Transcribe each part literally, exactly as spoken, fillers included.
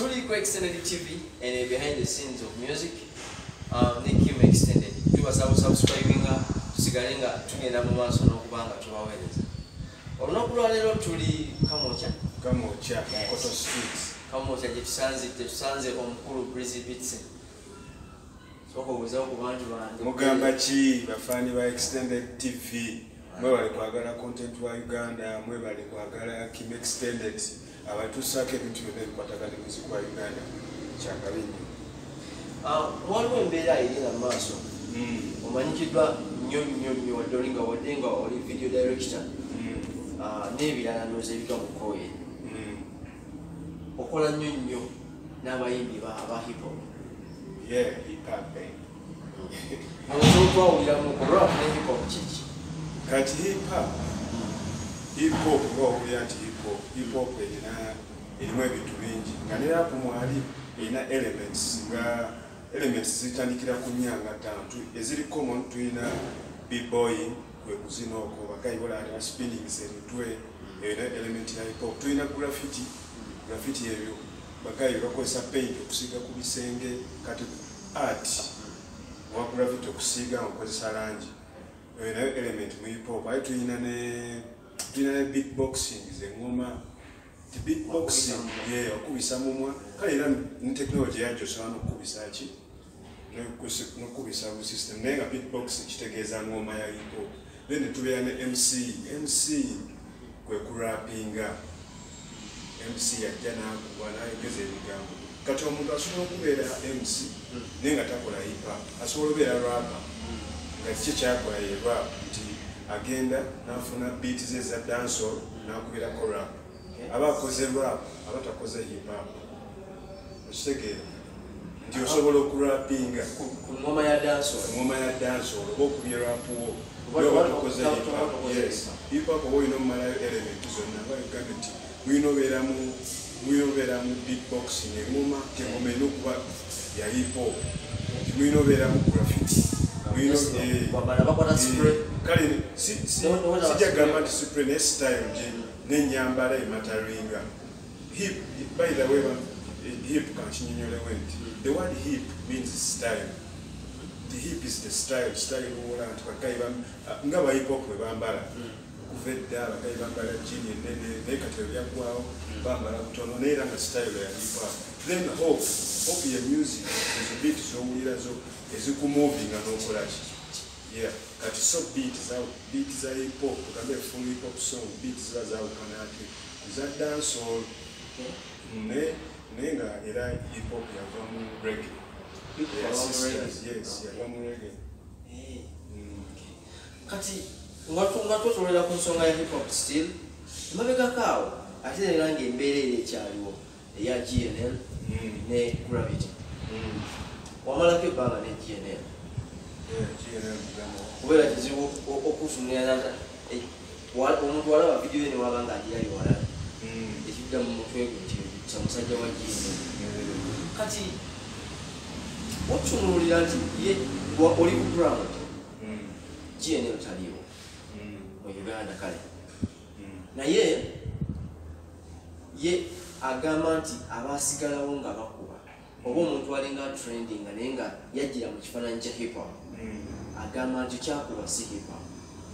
Tuli Quick Extended T V and behind the scenes of music. Um, Nick Kim Extended. Do us our subscribing to Sigaringa to get a moment so no banga to our weddings. Or no brother Tuli Kamocha. Kamocha, Koto Streets. Kamocha, Jeff Sanzi, Jeff Sanzi, on Kuru Breezy Bitsin. So who was over one to Mugambachi, Bafani by Extended T V. Mwe kwagala content wa Uganda, mwe bali kwagala Kim Extended. Abatusake bintu bene bikwatagana muziki wa Uganda. Kyakabindi. Ah, waliwo embeera eri na maaso. Mm. Omanyikiddwa nnyo nnyo nnyo wadolinga wadenga oli video director. Mm. Ah, n'ebirala noze ebiga mu kkoye. Mm. Okola nnyo nnyo n'abayimbi ba hip hop. Yeah, hip hop. N'ozootwawulira mu rap ne hip hop kiki? Kati hip hop. Hip hop ng'owulira nti hip hop. Hip hop erina erimu ebintu bingi. Nga ne rap mwali erina elements nga elements zitandikira ku nnyanga ttaano eziri common tuyina b-boying kwe kuzina okwo bakayibola ati spinning emitwe erina element ya hip hop tuyina graffiti graffiti ebyo bakayi bakozesa paint okusiiga ku bisenge kati art wa graffiti okusiiga okozesa langi erina element mu hip hop aye tuyina ne tuyina ne beatboxing zengoma beatboxing yeah okubisa mumwa kale era ni technology yajo sono okubisa ki no kubisa mu system nenga beatboxing kitegeeza ngoma ya hip hop then tubeera ne M C M C kwe kurapinga M C yajja nakuba nayogeza ebigambo kati omuntu asobola okubeera M C nenga takola hip hop asobola okubeera rapper nga kiki kyakola ye rap nti agenda nafuna beat ze za dancehall nakubirako rap abakoze rap abatakoze hip hop okitegeera nti osobola okurapinga ku ngoma ya dancehall ngoma ya dancehall oba okubya rap wo batakoze hip hop yes hip hop oba olina omumalayo element zonna baligambye nti mulina obeeramu mulina obeeramu beatboxing engoma engoma erina okuba ya hip hop mulina obeeramu graffiti kale sijja gamba nti spray ne style gye n'ennyambala emataringa hip by the way hip kankinyonyolewo nti the word hip means style the hip is the style style owola nti bakayi nga ba hip hop bwe bambala okuva edda bakayi bambala jini enene naye kati ebyaggwawo bambala butono naye era nga style ya hip hop then hope hope ye music ezo beat z'owulira zo ezikumuvinga n'okola ki yeah kati so beat za beat za hip hop kambe full hip hop song beat za za ukanati za dancehall ne nenga era hip hop ya vamu reggae yes yes ya vamu reggae eh kati ngatu ngatu tulera ku nsonga ya hip hop still mabega kawo ate nange embeerere ekyaliwo eya G N L ne Gravity wamalako ebbanga ne G N L kubera kizibu okufunira omuntu walaba vidiyo ne waba nga agirayo wala ekidda mu mutwe gwe nti kya musajja wa G N L kati otunuulira nti ye oli ku ground G N L taliwo mu Uganda kale naye ye agamba nti abasigalawo nga bakuba oba omuntu alinga trending naye nga yajjira mu kifaananyi kya hip hop agamba nti kyakuba si hip hop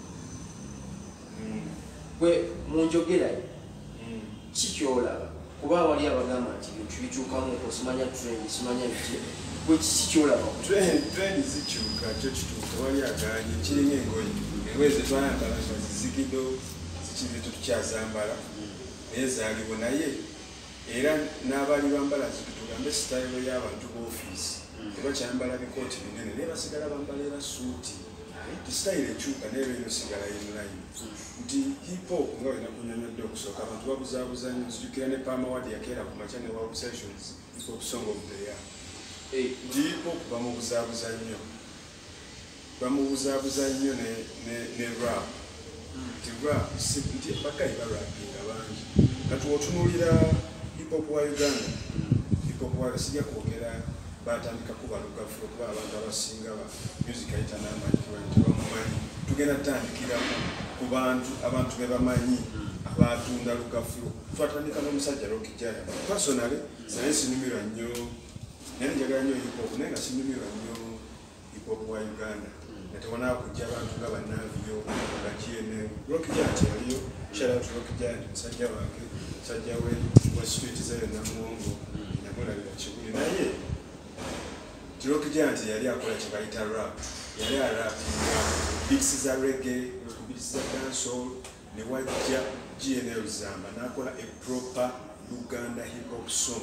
gwe munjogera kikyolaba kuba wali abagamba nti bintu bikyukamu osimanya trend simanya biki gwe kikyolaba trend zikyuka kyo kituuka wali aganye kiringa engoye engoye zetwayambala nga zizigido zikibitu tukyazambala naye zaaliwo naye era n'abaali bambala zitugambe sitayiro y'abantu b'ofiisi tebakyambala bikooti binene naye basigala bambala era suuti nti sitayiro ekyuka naye beino sigala yemulayini nti hip hop nga olina kunyonyodde okusooka abantu babuzaabuza nnyo nzijukira ne Pama Wadi yakeera ku makya ne Wow Sessions hip hop song of the year nti hip hop bamubuzaabuza nnyo bamubuzaabuza nnyo ne rap nti rap nti bakayi barapinga bangi kati otunuulira hip hop wa Uganda hip hop wa sijja kwogera batandika kubaluka kuba abantu abasinga ba music ayita n'amanyi bamumanyi tugenda tutandikira ku bantu abantu be bamanyi abatunda lukafulo twatandika n'omusajja Rocky Jaya personally naye sinyumirwa nnyo naye njagala nnyo hip hop naye nga sinyumirwa nnyo hip hop wa Uganda netubona kujja abantu nga bannaaviyo nga G N M Rocky Jaya yaliyo shout out Rocky Jaya musajja wange musajja we wa street zayo namuwongo nyamulabira kiguli naye Rocky Jaya yali akola kye bayita rap yali arapinga beats za reggae beats za dancehall ne wajja G N L Zamba nakola a proper Uganda hip hop song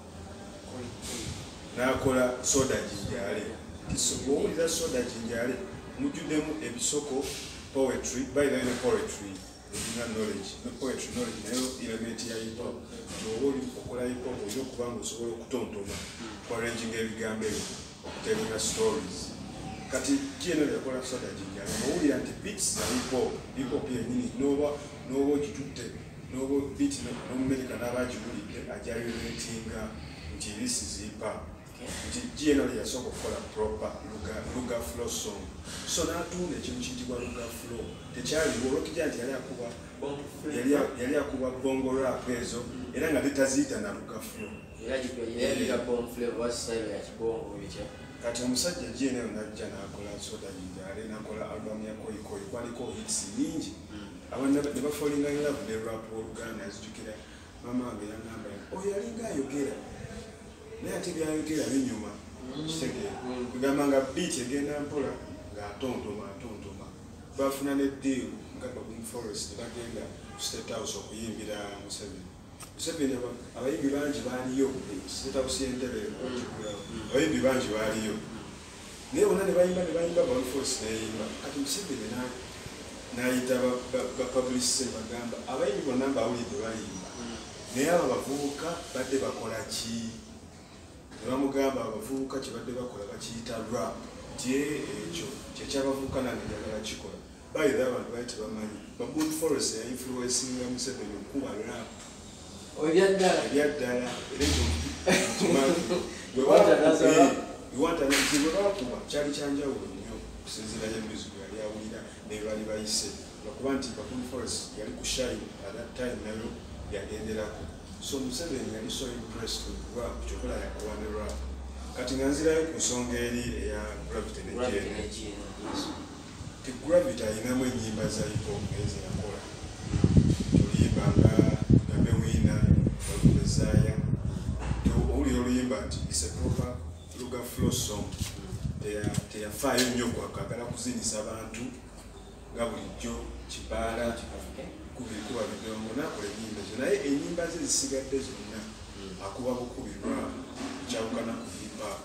nakola soda jinjale kisowulira soda jinjale mujudemu ebisoko poetry by the way poetry ina knowledge no poetry knowledge nayo element ya hip hop jowoli okola hip hop oyo kubanga osobola okutontoma kwa arranging ebigambo okutellinga stories kati G N L yakola soda jinjale mawuli anti beats za hip hop hip hop yenini noba nobo kitute nobo beat no America n'abajulidde ajayo netinga nti this is hip hop nti G N L yasooka okukola proper luga luga flow song so n'atunda ekintu kiyitibwa luga flow tekyaliwo Rocky Jaya yali akuba yali yali akuba bongo rap ezo era nga tetaziita na luga flow kati omusajja G N L najja n'akola soda jinjale n'akola album ya Koi Koi kwaliko hits nyingi abana ne bafolinga in love ne rap Uganda azijukira mama wange yangamba oyo yalinga ayogera naye ate byayogera binyuma kitegere kugamba nga beat egenda mpola ng'atontoma atontoma bafuna ne deal nga Babin Forest bagenda State House okuyimbira Museveni Museveni abayimbi bangi baaliyo State House y'entebe abayimbi bangi baaliyo naye bonna ne bayimba ne bayimba Babin Forest neyimba kati Museveni n'ayita bapublicise bagamba abayimbi bonna mbawulidde bayimba naye abo bavubuka badde bakola ki nebamugamba abavubuka kyebadde bakola bakiyita rap tye ekyo kyekyabavubuka nange njagala kikola bayira abantu bali tebamanyi Babin Forest yainfluencinga Museveni okuba rap ebyaddala wewakuba kyali kyanjawulo nnyo okusinziira y'emizigo yali awulira nebali bayise lwakuba nti Babin Forest yali ku shine at that time nayo yagenderako so Museveni yali so impressed with rap kyokola yakola ne rap kati nga nzirayo ku nsonga eri eya Gravity ne G N L ti Gravity ayinamu ennyimba za hip hop ezi yakola oluyimba nga gambe wina olumezaya owulira oluyimba nti is a proper luga flow song teyafaayo nnyo kwagala kuzinisa abantu nga bulijjo kibaala kubikuba bidongo nakola ennyimba ezo naye ennyimba ze zisigadde zonna akuba bukubi rap kyawukana ku hip hop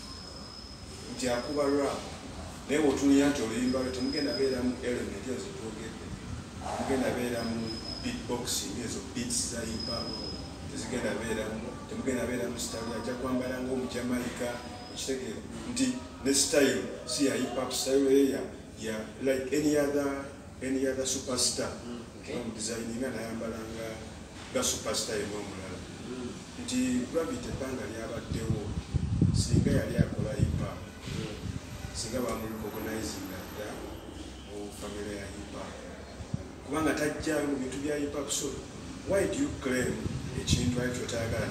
nti akuba rap naye bw'otunira nti oluyimba lwe temugenda beeramu element ezo twogedde temugenda beeramu beatboxing ezo beats za hip hop tezigenda beeramu temugenda beeramu style ajja kwambala ng'omujamaika ekitegeera nti ne style si ya hip hop style eya ya like any other any other superstar designing nga nayambalanga ga superstar n'omulala nti Gravity ebbanga lyabaddewo singa yali akola hip hop singa bamurecognizinga dda mu family ya hip hop kubanga tajja mu bintu bya hip hop so why do you claim ekintu ali kyotayagala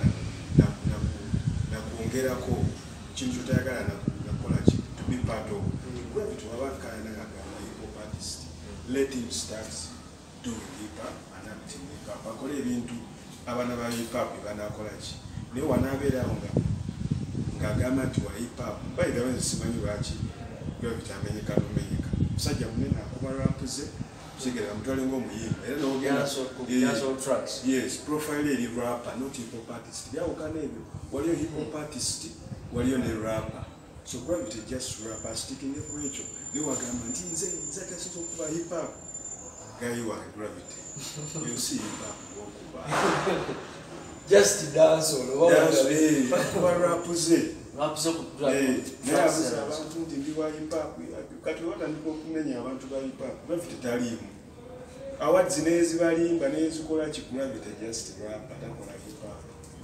nakwongerako ekintu kyotayagala nakola ki to be part of Gravity wabakana ngagamba hip hop artist let him start doing hip hop and acting hip hop akola ebintu abaana ba hip hop banakola ki naye wanaabeerawo nga ng'agamba nti wa hip hop bayira wenze simanyi lwaki Gravity amenyeka nomenyeka musajja munene akuba rap ze kitegeera mutwale ng'omuyimba era n'ogenda yes profile eri rapper not hip hop artist byawukana ebyo waliyo hip hop artist waliyo ne rapper so Gravity just rapper sticking ku ekyo naye wagamba nti nze nze tasinza okuba hip hop guy wa Gravity you see hip hop okuba just dance all dance kuba rap ze rap zo ku naye abuza abantu nti ndi wa hip hop kati watandika okumenya abantu ba hip hop Gravity taliimu awards nezibalimba nezikola ki Gravity just rap atakola hip hop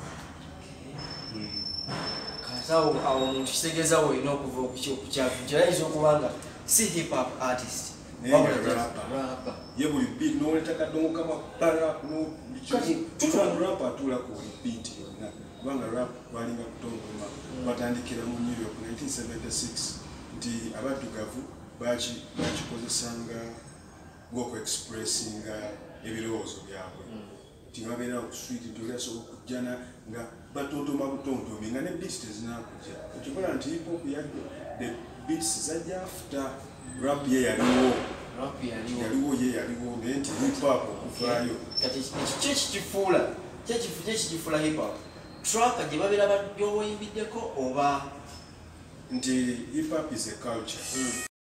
kasawo awo mu kisegezawo ino okuva okukyafu kirayinza okubanga si hip hop artist naye nga rapa ye buli beat n'oleta kadongo kama rap rap atuula ku buli beat yonna kubanga rap balinga kutontoma batandikira mu New York nineteen seventy-six nti abaddugavu bakikozesanga ng'okuexpressinga ebirowoozo byabwe nti babeera ku street nti oli asobola okujjana nga batontoma butontomi nga ne beats tezinakujja ekikola nti hip hop the beats zajja after rap ye yaliwo yaliwo ye yaliwo naye nti hip hop okuvaayo kati kyekikifuula kyekikifuula hip hop track gye babeera byowoyimbiddeko oba nti hip hop is a culture.